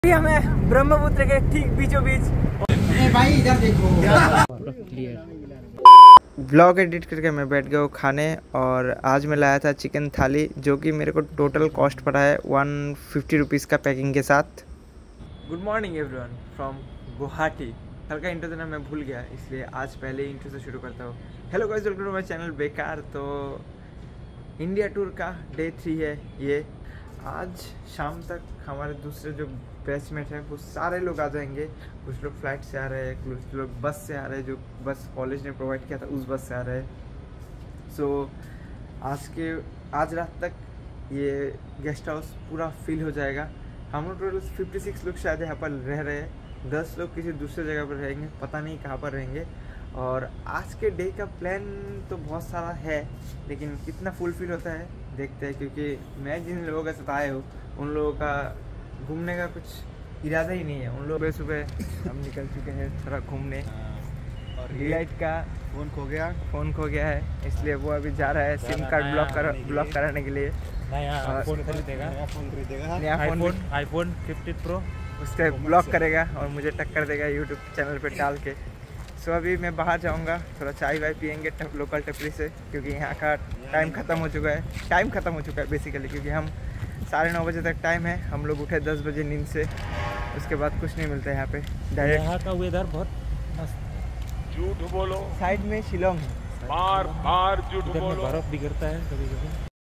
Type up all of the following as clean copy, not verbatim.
हमें ब्रह्मपुत्र के ठीक बीचों बीच भाई इधर देखो। ब्लॉग एडिट करके मैं बैठ गया हूँ खाने, और आज मैं लाया था चिकन थाली, जो कि मेरे को टोटल कॉस्ट पड़ा है 150 रुपीज़ का पैकिंग के साथ। Good morning everyone from Guwahati. कल का इंट्रो देना मैं भूल गया, इसलिए आज पहले इंट्रो से शुरू करता हूँ। Hello guys, welcome to my channel बेकार। तो इंडिया टूर का डे 3 है ये। आज शाम तक हमारे दूसरे जो बैचमेट हैं वो सारे लोग आ जाएंगे। कुछ लोग फ्लाइट से आ रहे हैं, कुछ लोग बस से आ रहे हैं, जो बस कॉलेज ने प्रोवाइड किया था उस बस से आ रहे हैं। सो आज रात तक ये गेस्ट हाउस पूरा फिल हो जाएगा। हम लोग टोटल 56 लोग शायद यहाँ पर रह रहे हैं। 10 लोग किसी दूसरे जगह पर रहेंगे, पता नहीं कहाँ पर रहेंगे। और आज के डे का प्लान तो बहुत सारा है, लेकिन कितना फुलफिल होता है देखते हैं, क्योंकि मैं जिन लोगों के साथ आए हूँ उन लोगों का घूमने का कुछ इरादा ही नहीं है। उन लोग सुबह हम निकल चुके हैं थोड़ा घूमने, और डिलाइट का फ़ोन खो गया है, इसलिए वो अभी जा रहा है सिम कार्ड ब्लॉक कराने के लिए। फ़ोन खरीदेगा आईफोन 15 प्रो उससे ब्लॉक करेगा और मुझे टक्कर देगा यूट्यूब चैनल पे डाल के। सो अभी मैं बाहर जाऊंगा, थोड़ा चाय वाय पियेंगे लोकल टपरी से, क्योंकि यहाँ का टाइम ख़त्म हो चुका है बेसिकली, क्योंकि हम 9:30 बजे तक टाइम है। हम लोग उठे 10 बजे नींद से, उसके बाद कुछ नहीं मिलता यहाँ पे डायरेक्ट। यहाँ का वेदर बहुत मस्त। झूठ बोलो, साइड में शिलोंग है, बार झूठ बोलो। बर्फ भी गिरता है कभी कभी।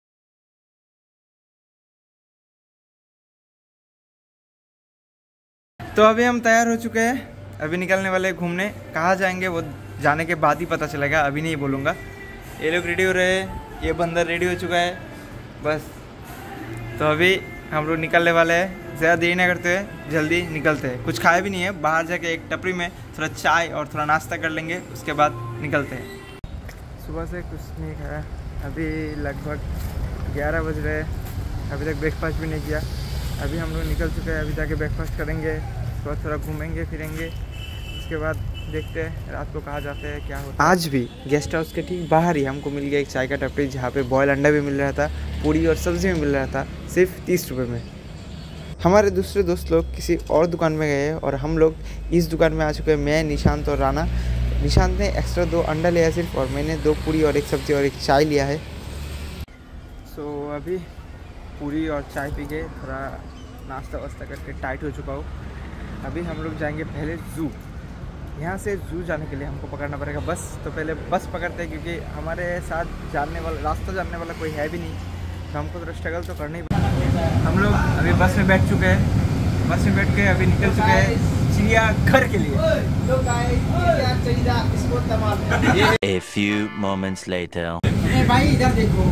तो अभी हम तैयार हो चुके हैं, अभी निकलने वाले घूमने। कहाँ जाएंगे वो जाने के बाद ही पता चलेगा, अभी नहीं बोलूँगा। ये लोग रेडी हो रहे हैं, ये बंदर रेडी हो चुका है बस। तो अभी हम लोग निकलने वाले हैं, ज़्यादा देरी ना करते हुए जल्दी निकलते हैं। कुछ खाए भी नहीं है, बाहर जाके एक टपरी में थोड़ा चाय और थोड़ा नाश्ता कर लेंगे, उसके बाद निकलते हैं। सुबह से कुछ नहीं खाया, अभी लगभग 11 बज रहे हैं, अभी तक ब्रेकफास्ट भी नहीं किया। अभी हम लोग निकल चुके हैं, अभी जाके ब्रेकफास्ट करेंगे, उसके बाद थोड़ा घूमेंगे फिरेंगे, उसके बाद देखते हैं रात को कहाँ जाते हैं क्या होता है। आज भी गेस्ट हाउस के ठीक बाहर ही हमको मिल गया एक चाय का टपरी, जहाँ पे बॉयल अंडा भी मिल रहा था, पूरी और सब्ज़ी भी मिल रहा था, सिर्फ 30 रुपये में। हमारे दूसरे दोस्त लोग किसी और दुकान में गए और हम लोग इस दुकान में आ चुके हैं। मैं, निशांत और राना। निशांत ने एक्स्ट्रा 2 अंडा लिया सिर्फ, और मैंने 2 पूरी और 1 सब्ज़ी और 1 चाय लिया है। सो अभी पूरी और चाय पी के थोड़ा नाश्ता वास्ता करके टाइट हो चुका हूँ। अभी हम लोग जाएंगे पहले ज़ू। यहाँ से ज़ू जाने के लिए हमको पकड़ना पड़ेगा बस। तो पहले बस पकड़ते हैं, क्योंकि हमारे साथ रास्ता जानने वाला कोई है भी नहीं, तो हमको थोड़ा स्ट्रगल तो करना ही पड़ेगा। हम लोग अभी बस में बैठ चुके हैं, बस में बैठ के अभी निकल चुके हैं चिड़ियाघर के लिए। A few moments later. भाई इधर देखो।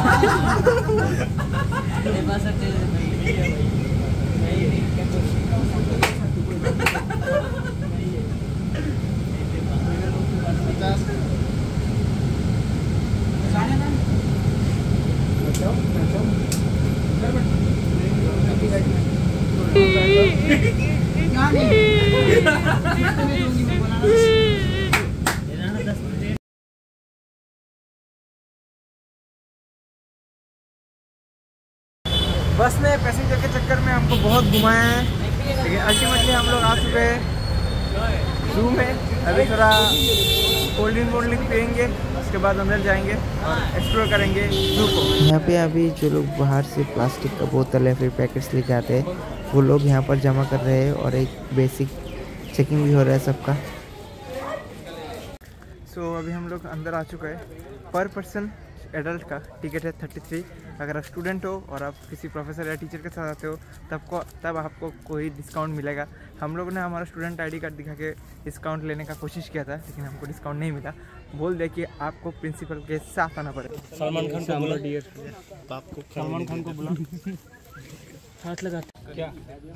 बस ने पैसेंजर के चक्कर में हमको बहुत घुमाया है, लेकिन अल्टीमेटली हम लोग आ चुके हैं ज़ू में। अभी थोड़ा कोल्ड ड्रिंक पियेंगे, उसके बाद अंदर जाएंगे और एक्सप्लोर करेंगे ज़ू को। यहाँ पे अभी जो लोग बाहर से प्लास्टिक का बोतल या फिर पैकेट्स लेके आते हैं, वो लोग यहाँ पर जमा कर रहे हैं, और एक बेसिक चेकिंग भी हो रहा है सबका। सो अभी हम लोग अंदर आ चुके हैं। पर पर्सन एडल्ट का टिकट है 33। अगर आप स्टूडेंट हो और आप किसी प्रोफेसर या टीचर के साथ आते हो तब आपको कोई डिस्काउंट मिलेगा। हम लोगों ने हमारा स्टूडेंट आईडी कार्ड दिखा के डिस्काउंट लेने का कोशिश किया था, लेकिन हमको डिस्काउंट नहीं मिला। बोल दे कि आपको प्रिंसिपल के साथ आना पड़ेगा। सलमान खान को बुला, आपको सलमान खान को बुला, हाथ लगा क्या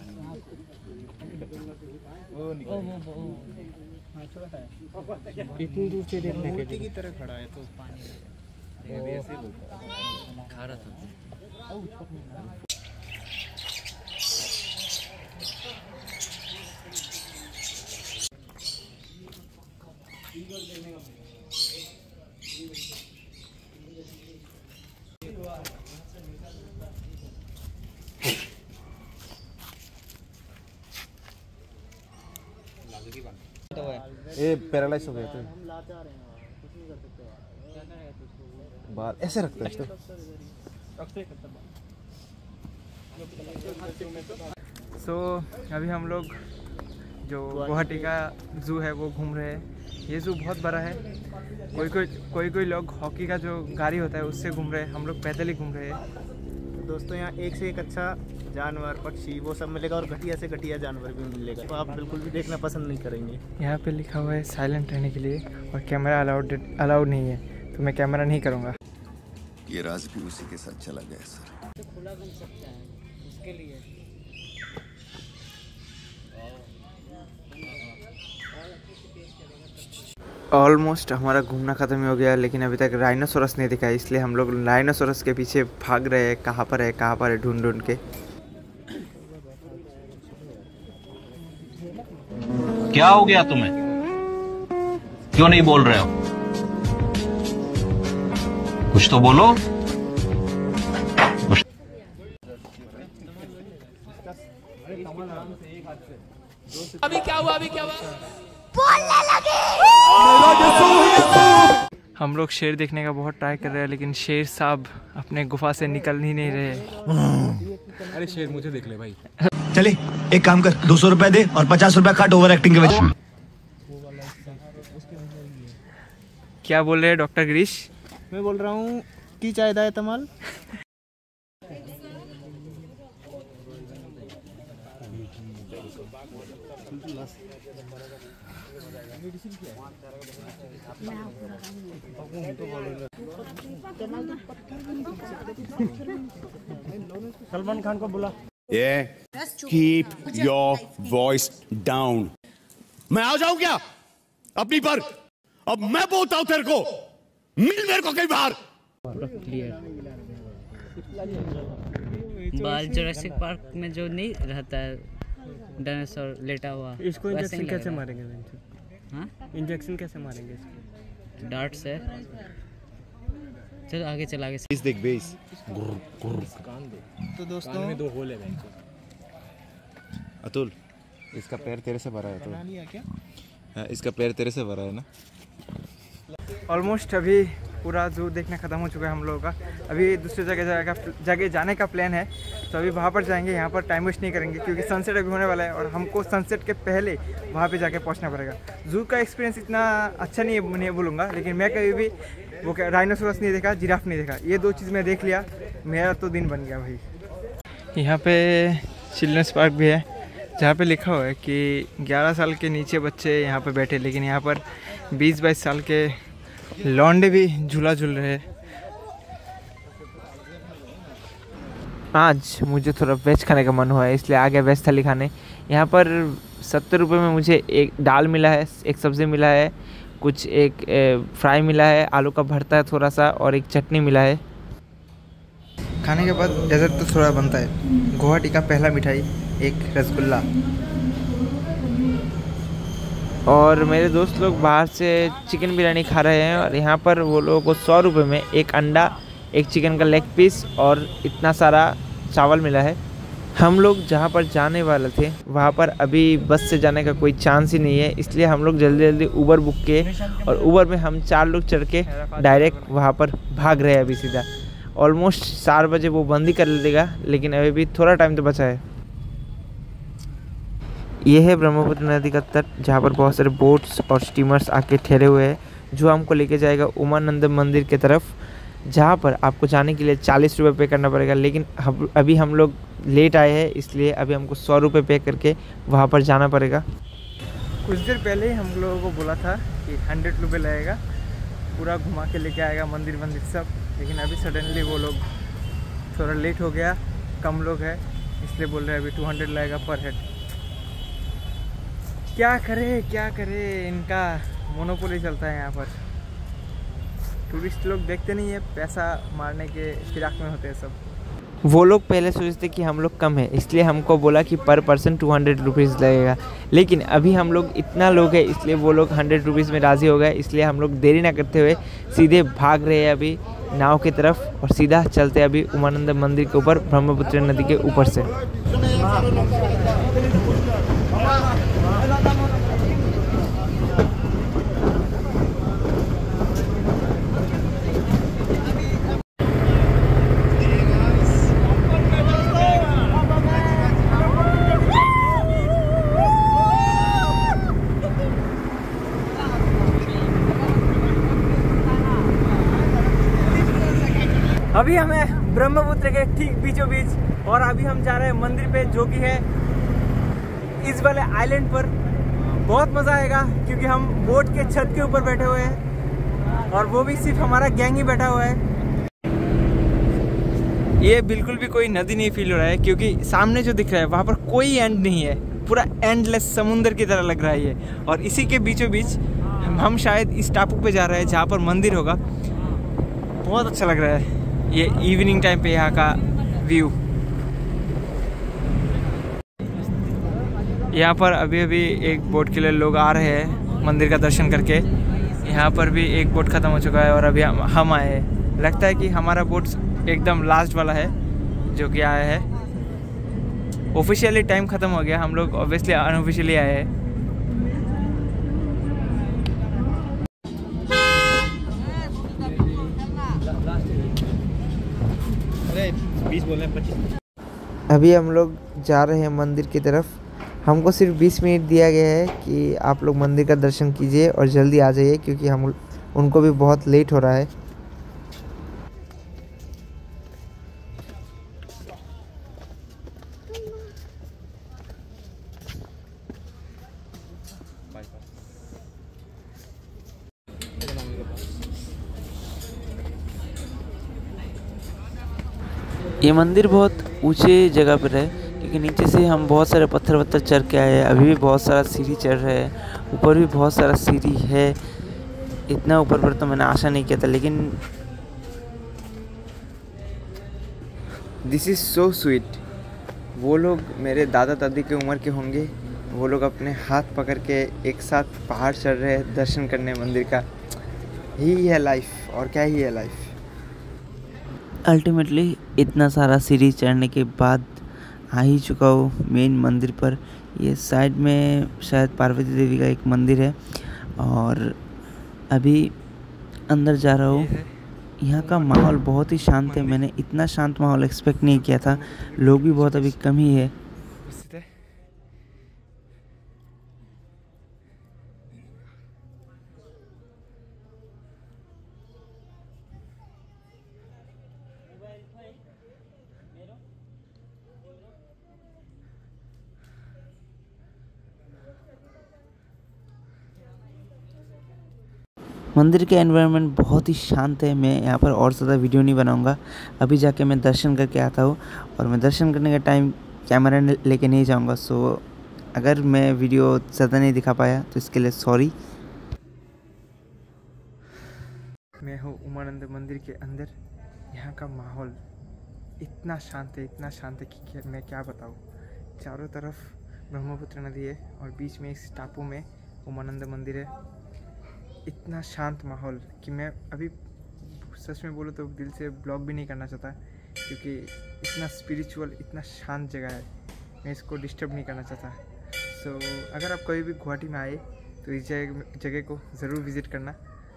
इतनी दूर से देखने के लिए की तरह खड़ा है तो खा रहा था। ये पैरालाइज हो गए थे बाल ऐसे रखते हैं सो अभी हम लोग जो गुवाहाटी का ज़ू है वो घूम रहे हैं। ये ज़ू बहुत बड़ा है। कोई लोग हॉकी का जो गाड़ी होता है उससे घूम रहे हैं, हम लोग पैदल ही घूम रहे हैं। तो दोस्तों यहाँ एक से एक अच्छा जानवर पक्षी वो सब मिलेगा और घटिया से घटिया जानवर भी मिलेगा, तो आप बिल्कुल भी देखना पसंद नहीं करेंगे। यहाँ पे लिखा हुआ है साइलेंट रहने के लिए और कैमरा अलाउड नहीं है, तो मैं कैमरा नहीं करूँगा। ये राज भी उसी के साथ चला गया सर। तो खुला बन सकता है उसके लिए। ऑलमोस्ट हमारा घूमना ख़त्म हो गया, लेकिन अभी तक राइनोसोरस नहीं दिखा, इसलिए हम लोग राइनोसोरस के पीछे भाग रहे हैं। कहाँ पर है ढूंढ के। क्या हो गया तुम्हें? क्यों नहीं बोल रहे हो? कुछ तो बोलो। अभी क्या हुआ? बोलने लगे। हम लोग शेर देखने का बहुत ट्राई कर रहे हैं, लेकिन शेर साहब अपने गुफा से निकल ही नहीं रहे। अरे शेर मुझे देख ले भाई। चले एक काम कर, 200 रुपए दे और 50 रुपए काट ओवर एक्टिंग के वजह। क्या बोल रहे हैं डॉक्टर गिरीश? मैं बोल रहा हूँ की चाय दाए तमाल। सलमान खान को बुला। Keep your voice down. मैं आ जाऊं क्या अपनी पर? अब मैं बोलता हूं तेरे को, मिल मेरे को कई बार। बाल जुरासिक पार्क में जो नहीं रहता है डायनासोर लेटा हुआ, इसको इंजेक्शन कैसे मारेंगे? हाँ, इंजेक्शन कैसे मारेंगे इसको? डार्ट से। चल आगे चल आगे। बेस देख बेस। तो दोस्तों में 2 होल है अतुल, इसका पैर तेरे से भरा है तो क्या? इसका पैर तेरे से भरा है ना। ऑलमोस्ट अभी पूरा ज़ू देखना ख़त्म हो चुका है हम लोगों का। अभी दूसरी जगह जाने का प्लान है, तो अभी वहाँ पर जाएंगे। यहाँ पर टाइम वेस्ट नहीं करेंगे क्योंकि सनसेट अभी होने वाला है और हमको सनसेट के पहले वहाँ पे जाके पहुँचना पड़ेगा। ज़ू का एक्सपीरियंस इतना अच्छा नहीं बोलूँगा, लेकिन मैं कभी भी वो राइनोसोरस नहीं देखा, जिराफ नहीं देखा। ये 2 चीज़ मैं देख लिया, मेरा तो दिन बन गया भाई। यहाँ पे चिल्ड्रंस पार्क भी है, जहाँ पे लिखा हुआ है कि 11 साल के नीचे बच्चे यहाँ पे बैठे, लेकिन यहाँ पर 20-22 साल के लौंडे भी झूला झूल रहे हैं। आज मुझे थोड़ा वेज खाने का मन हुआ है, इसलिए आ गया वेज थाली खाने। यहाँ पर 70 रुपये में मुझे एक दाल मिला है, एक सब्ज़ी मिला है, कुछ एक फ्राई मिला है, आलू का भरता है थोड़ा सा, और एक चटनी मिला है। खाने के बाद डेजर्ट तो थोड़ा बनता है। गुवाहाटी का पहला मिठाई एक रसगुल्ला। और मेरे दोस्त लोग बाहर से चिकन बिरयानी खा रहे हैं, और यहाँ पर वो लोगों को 100 रुपये में एक अंडा, एक चिकन का लेग पीस और इतना सारा चावल मिला है। हम लोग जहाँ पर जाने वाले थे वहाँ पर अभी बस से जाने का कोई चांस ही नहीं है, इसलिए हम लोग जल्दी उबर बुक किए, और उबर में हम 4 लोग चढ़ के डायरेक्ट वहाँ पर भाग रहे हैं अभी सीधा। ऑलमोस्ट 4 बजे वो बंद ही कर देगा, लेकिन अभी भी थोड़ा टाइम तो बचा है। ये है ब्रह्मपुत्र नदी का तट, जहाँ पर बहुत सारे बोट्स और स्टीमर्स आके ठहरे हुए हैं, जो हमको लेके जाएगा उमानंद मंदिर की तरफ, जहाँ पर आपको जाने के लिए 40 रुपये पे करना पड़ेगा। लेकिन अभी हम लोग लेट आए हैं, इसलिए अभी हमको 100 रुपये पे करके वहाँ पर जाना पड़ेगा। कुछ देर पहले ही हम लोगों को बोला था कि 100 रुपये लगेगा, पूरा घुमा के लेके आएगा मंदिर सब, लेकिन अभी सडनली वो लोग थोड़ा लेट हो गया, कम लोग हैं, इसलिए बोल रहे हैं अभी 200 लगेगा पर हेड। क्या करे, इनका मोनोपोली चलता है यहाँ पर। टूरिस्ट लोग देखते नहीं है, पैसा मारने के फिराक में होते हैं सब। वो लोग पहले सोचते कि हम लोग कम है, इसलिए हमको बोला कि पर पर्सन 200 रुपीज़ लगेगा, लेकिन अभी हम लोग इतना लोग हैं, इसलिए वो लोग 100 रुपीज़ में राज़ी हो गए। इसलिए हम लोग देरी ना करते हुए सीधे भाग रहे हैं अभी नाव की तरफ, और सीधा चलते अभी उमानंद मंदिर के ऊपर, ब्रह्मपुत्र नदी के ऊपर से। अभी हमें ब्रह्मपुत्र के ठीक बीचों बीच और अभी हम जा रहे हैं मंदिर पे जो कि है इस वाले आइलैंड पर। बहुत मज़ा आएगा क्योंकि हम बोट के छत के ऊपर बैठे हुए हैं और वो भी सिर्फ हमारा गैंग ही बैठा हुआ है। ये बिल्कुल भी कोई नदी नहीं फील हो रहा है क्योंकि सामने जो दिख रहा है वहाँ पर कोई एंड नहीं है, पूरा एंडलेस समुंदर की तरह लग रहा है ये। और इसी के बीचों बीच हम शायद इस टापू पे जा रहे हैं जहाँ पर मंदिर होगा। बहुत अच्छा लग रहा है ये इवनिंग टाइम पे यहाँ का व्यू। यहाँ पर अभी अभी एक बोट के लिए लोग आ रहे हैं मंदिर का दर्शन करके। यहाँ पर भी एक बोट ख़त्म हो चुका है और अभी हम आए हैं। लगता है कि हमारा बोट एकदम लास्ट वाला है जो कि आया है। ऑफिशियली टाइम ख़त्म हो गया, हम लोग ऑब्वियसली अनऑफिशियली आए हैं। अरे 20 बोल रहे हैं 25। अभी हम लोग जा रहे हैं मंदिर की तरफ। हमको सिर्फ 20 मिनट दिया गया है कि आप लोग मंदिर का दर्शन कीजिए और जल्दी आ जाइए क्योंकि हम उनको भी बहुत लेट हो रहा है। ये मंदिर बहुत ऊंचे जगह पर है क्योंकि नीचे से हम बहुत सारे पत्थर चढ़ के आए हैं। अभी भी बहुत सारा सीढ़ी चढ़ रहे हैं, ऊपर भी बहुत सारा सीढ़ी है। इतना ऊपर पर तो मैंने आशा नहीं किया था, लेकिन दिस इज़ सो स्वीट। वो लोग मेरे दादा दादी की उम्र के होंगे, वो लोग अपने हाथ पकड़ के एक साथ पहाड़ चढ़ रहे हैं दर्शन करने मंदिर का। यही है लाइफ, और क्या ही है लाइफ। अल्टीमेटली इतना सारा सीढ़ी चढ़ने के बाद आ ही चुका हूँ मेन मंदिर पर। ये साइड में शायद पार्वती देवी का एक मंदिर है और अभी अंदर जा रहा हूँ। यहाँ का माहौल बहुत ही शांत है। मैंने इतना शांत माहौल एक्सपेक्ट नहीं किया था। लोग भी बहुत अभी कम ही है। मंदिर के एनवायरनमेंट बहुत ही शांत है। मैं यहाँ पर और ज़्यादा वीडियो नहीं बनाऊँगा। अभी जाके मैं दर्शन करके आता हूँ और मैं दर्शन करने का टाइम कैमरा लेके नहीं जाऊँगा। सो अगर मैं वीडियो ज़्यादा नहीं दिखा पाया तो इसके लिए सॉरी। मैं हूँ उमानंद मंदिर के अंदर। यहाँ का माहौल इतना शांत है, इतना शांत है कि मैं क्या बताऊँ। चारों तरफ ब्रह्मपुत्र नदी है और बीच में इस टापू में उमानंद मंदिर है। इतना शांत माहौल कि मैं अभी सच में बोलूँ तो दिल से ब्लॉग भी नहीं करना चाहता क्योंकि इतना स्पिरिचुअल, इतना शांत जगह है। मैं इसको डिस्टर्ब नहीं करना चाहता। सो अगर आप कभी भी गुवाहाटी में आए तो इस जगह को ज़रूर विज़िट करना।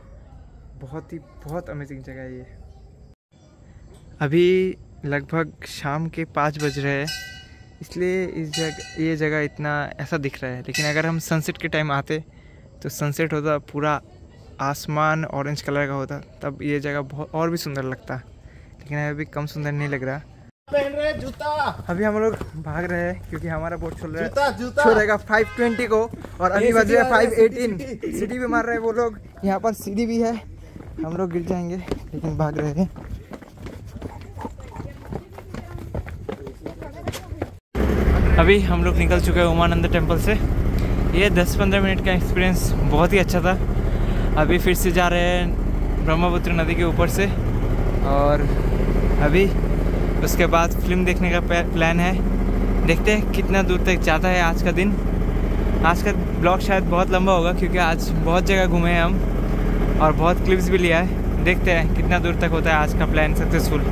बहुत अमेजिंग जगह है ये। अभी लगभग शाम के 5 बज रहे हैं, इसलिए ये जगह इतना ऐसा दिख रहा है। लेकिन अगर हम सनसेट के टाइम आते तो सनसेट होता, पूरा आसमान ऑरेंज कलर का होता, तब ये जगह बहुत और भी सुंदर लगता। लेकिन अभी कम सुंदर नहीं लग रहा। पहन रहे जूता। अभी हम लोग भाग रहे हैं क्योंकि हमारा बोट छोड़ेगा 5:20 को और अभी बज रहे 5:18। सीढ़ी भी मार रहे हैं वो लोग। यहाँ पर सीढ़ी भी है, हम लोग गिर जाएंगे लेकिन भाग रहे हैं। अभी हम लोग निकल चुके हैं उमानंद टेम्पल से। ये 10-15 मिनट का एक्सपीरियंस बहुत ही अच्छा था। अभी फिर से जा रहे हैं ब्रह्मपुत्र नदी के ऊपर से और अभी उसके बाद फिल्म देखने का प्लान है। देखते हैं कितना दूर तक जाता है आज का दिन। आज का ब्लॉग शायद बहुत लंबा होगा क्योंकि आज बहुत जगह घूमे हैं हम और बहुत क्लिप्स भी लिया है। देखते हैं कितना दूर तक होता है आज का प्लान सक्सेसफुल।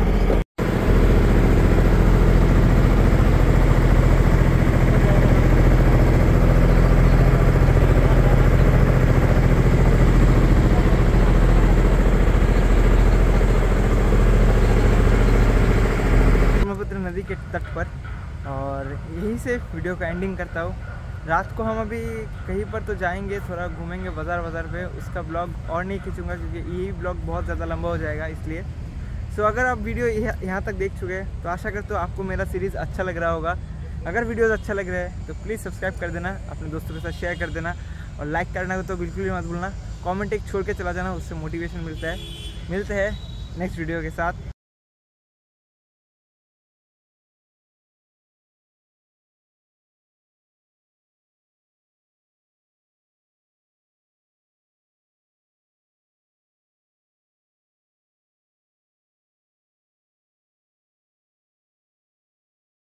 नदी के तट पर और यहीं से वीडियो का एंडिंग करता हूँ। रात को हम अभी कहीं पर तो जाएंगे, थोड़ा घूमेंगे बाज़ार पे। उसका ब्लॉग और नहीं खींचूंगा क्योंकि यही ब्लॉग बहुत ज़्यादा लंबा हो जाएगा इसलिए। सो अगर आप वीडियो यहाँ तक देख चुके हैं तो आशा करते हो आपको मेरा सीरीज़ अच्छा लग रहा होगा। अगर वीडियोज़ अच्छा लग रहा है तो प्लीज़ सब्सक्राइब कर देना, अपने दोस्तों के साथ शेयर कर देना और लाइक करना तो बिल्कुल भी मत भूलना। कमेंट एक छोड़ के चला जाना, उससे मोटिवेशन मिलता है। मिलते हैं नेक्स्ट वीडियो के साथ।